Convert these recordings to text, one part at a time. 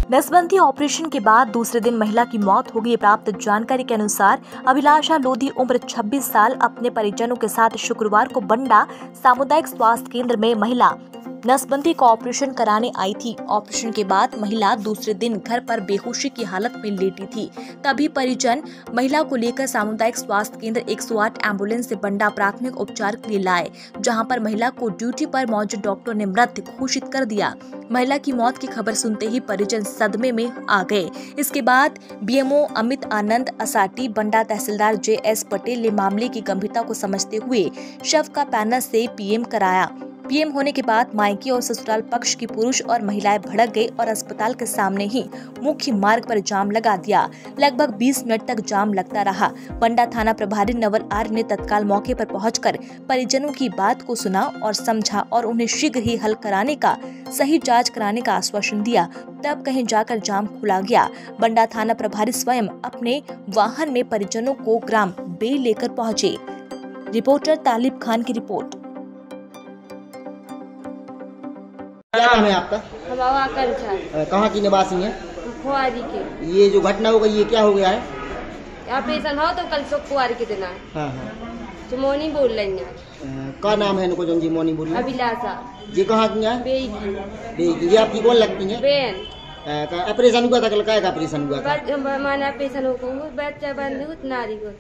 नसबंदी ऑपरेशन के बाद दूसरे दिन महिला की मौत हो गई। प्राप्त जानकारी के अनुसार अभिलाषा लोधी उम्र 26 साल अपने परिजनों के साथ शुक्रवार को बंडा सामुदायिक स्वास्थ्य केंद्र में महिला नसबंदी का ऑपरेशन कराने आई थी। ऑपरेशन के बाद महिला दूसरे दिन घर पर बेहोशी की हालत में लेटी थी। तभी परिजन महिला को लेकर सामुदायिक स्वास्थ्य केंद्र 108 एम्बुलेंस से बंडा प्राथमिक उपचार के लिए लाए, जहां पर महिला को ड्यूटी पर मौजूद डॉक्टर ने मृत घोषित कर दिया। महिला की मौत की खबर सुनते ही परिजन सदमे में आ गए। इसके बाद बीएमओ अमित आनंद असाटी, बंडा तहसीलदार JS पटेल ने मामले की गंभीरता को समझते हुए शव का पैनल से PM कराया। PM होने के बाद मायके और ससुराल पक्ष की पुरुष और महिलाएं भड़क गए और अस्पताल के सामने ही मुख्य मार्ग पर जाम लगा दिया। लगभग 20 मिनट तक जाम लगता रहा। बंडा थाना प्रभारी नवल आर्य ने तत्काल मौके पर पहुंचकर परिजनों की बात को सुना और समझा और उन्हें शीघ्र ही हल कराने का, सही जांच कराने का आश्वासन दिया। तब कहीं जाकर जाम खुला गया। बंडा थाना प्रभारी स्वयं अपने वाहन में परिजनों को ग्राम बे लेकर पहुँचे। रिपोर्टर तालिब खान की रिपोर्ट। क्या नाम है आपका? कहाँ की निवासी है? कुआरी के। ये जो घटना हो गई, ये क्या हो गया है? ऑपरेशन हो तो कल कुआरी के दिन मोनी बोल रही है। क्या नाम है इनको जो मोनी बोल? अभिलाषा। ये कहाँ की है? ये आपकी कौन लगती है? बेन। ऑपरेशन हुआ था कल? क्या ऑपरेशन हुआ था? माना ऑपरेशन हो बच्चा बंद हुआ नारी को।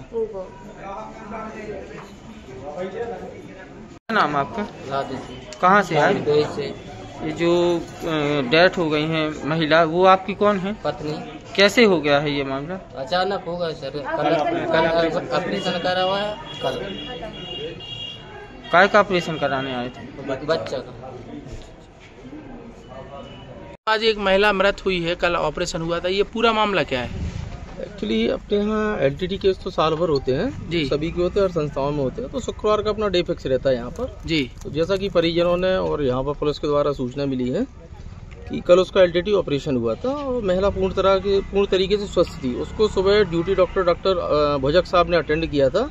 नाम आपका? कहाँ से आए? ये जो डेथ हो गई है महिला, वो आपकी कौन है? पत्नी। कैसे हो गया है ये मामला? अचानक होगा सर। कल ऑपरेशन करा हुआ है। कल काय का ऑपरेशन कराने आए थे? बच्चा का। आज एक महिला मृत हुई है, कल ऑपरेशन हुआ था। ये पूरा मामला क्या है? एक्चुअली अपने यहाँ LTT केस तो साल भर होते हैं जी, सभी के होते हैं और संस्थाओं में होते हैं। तो शुक्रवार का अपना डे फिक्स रहता है यहाँ पर जी। तो जैसा कि परिजनों ने और यहाँ पर पुलिस के द्वारा सूचना मिली है कि कल उसका LTT ऑपरेशन हुआ था और महिला पूर्ण तरीके से स्वस्थ थी। उसको सुबह ड्यूटी डॉक्टर भुजक साहब ने अटेंड किया था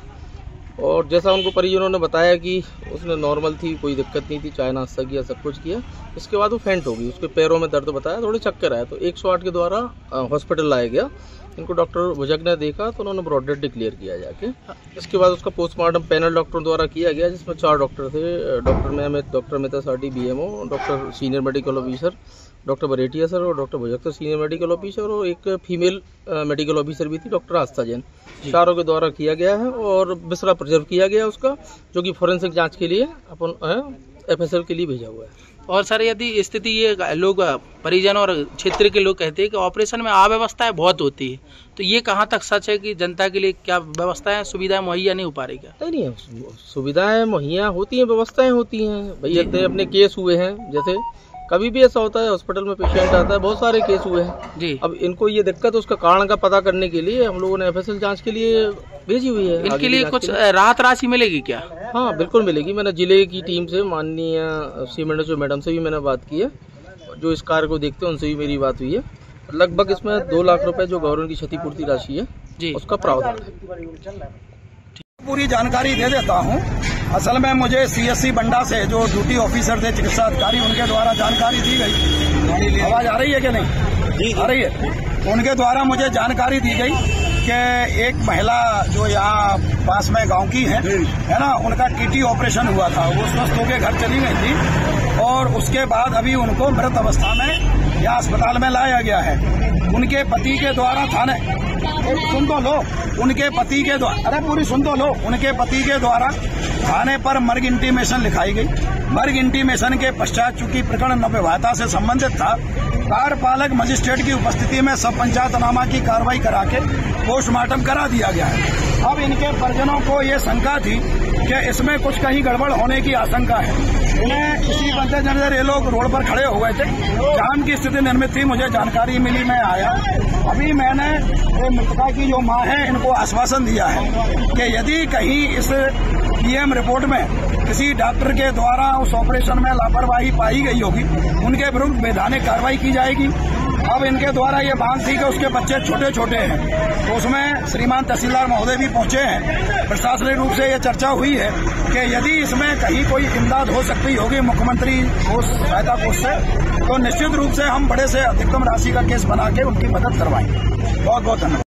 और जैसा उनको परिजनों ने बताया कि उसने नॉर्मल थी, कोई दिक्कत नहीं थी, चाय नाश्ता किया, सब कुछ किया। इसके बाद वो फेंट हो गई, उसके पैरों में दर्द बताया, थोड़े चक्कर आए। तो 108 के द्वारा हॉस्पिटल लाया गया। इनको डॉक्टर भुजक ने देखा तो उन्होंने ब्रॉड डेथ डिक्लेयर किया जाके। इसके बाद उसका पोस्टमार्टम पैनल डॉक्टर द्वारा किया गया, जिसमें 4 डॉक्टर थे। Doctor Amit Asati BMO, doctor senior medical officer doctor Baretia sir और doctor Bhujak sir senior medical officer, और एक फीमेल मेडिकल ऑफिसर भी थी डॉक्टर आस्था जैन। चारों के द्वारा किया गया है और बिस्तरा प्रिजर्व किया गया उसका, जो कि फोरेंसिक जांच के लिए अपन FSL के लिए भेजा हुआ है। और सर यदि स्थिति ये लोग परिजन और क्षेत्र के लोग कहते हैं कि ऑपरेशन में अव्यवस्थाएं बहुत होती है, तो ये कहाँ तक सच है कि जनता के लिए क्या व्यवस्थाएं, सुविधाएं मुहैया नहीं हो पा रही? क्या नहीं, सुविधाएं मुहैया होती हैं, व्यवस्थाएं होती हैं भैया। अपने केस हुए हैं, जैसे कभी भी ऐसा होता है हॉस्पिटल में पेशेंट आता है, बहुत सारे केस हुए हैं जी। अब इनको ये दिक्कत, उसका कारण का पता करने के लिए हम लोगों ने FSL जांच के लिए भेजी हुई है। इनके लिए कुछ राहत राशि मिलेगी क्या? हाँ बिल्कुल मिलेगी। मैंने जिले की टीम से माननीय CMO मैडम से भी मैंने बात की है, जो इस कार्य को देखते हैं उनसे भी मेरी बात हुई है। लगभग इसमें 2 लाख रुपए जो गवर्नमेंट की क्षतिपूर्ति राशि है जी, उसका प्रावधान है। पूरी जानकारी दे देता हूँ। असल में मुझे CSC बंडा से जो ड्यूटी ऑफिसर थे, चिकित्सा अधिकारी, उनके द्वारा जानकारी दी गई। आवाज आ रही है कि नहीं? आ रही है। उनके द्वारा मुझे जानकारी दी गई कि एक महिला जो यहाँ पास में गांव की है ना, उनका TT ऑपरेशन हुआ था। वो स्वस्थ होकर घर चली गई थी और उसके बाद अभी उनको मृत अवस्था में यहाँ अस्पताल में लाया गया है। उनके पति के द्वारा थाने सुन तो लो, उनके पति के द्वारा, अरे पूरी सुन तो लो, उनके पति के द्वारा थाने पर मर्ग इंटीमेशन लिखाई गई। मर्ग इंटीमेशन के पश्चात चूंकि प्रकरण नवविवाहिता से संबंधित था, कार्यपालक मजिस्ट्रेट की उपस्थिति में सब पंचायतनामा की कार्रवाई करा के पोस्टमार्टम करा दिया गया है। अब इनके परिजनों को ये शंका थी कि इसमें कुछ कहीं गड़बड़ होने की आशंका है। इन्हें इसी वजह ये लोग रोड पर खड़े हो गए थे, जाम की स्थिति निर्मित थी। मुझे जानकारी मिली, मैं आया। अभी मैंने मृतका की जो मां है, इनको आश्वासन दिया है कि यदि कहीं इस PM रिपोर्ट में किसी डॉक्टर के द्वारा उस ऑपरेशन में लापरवाही पाई गई होगी, उनके विरुद्ध वैधानिक कार्रवाई की जाएगी। अब इनके द्वारा ये बांध थी कि उसके बच्चे छोटे छोटे हैं, तो उसमें श्रीमान तहसीलदार महोदय भी पहुंचे हैं। प्रशासनिक रूप से ये चर्चा हुई है कि यदि इसमें कहीं कोई इमदाद हो सकती होगी मुख्यमंत्री कोष सहायता कोष से, तो निश्चित रूप से हम बड़े से अधिकतम राशि का केस बना के उनकी मदद करवाएंगे। बहुत बहुत धन्यवाद।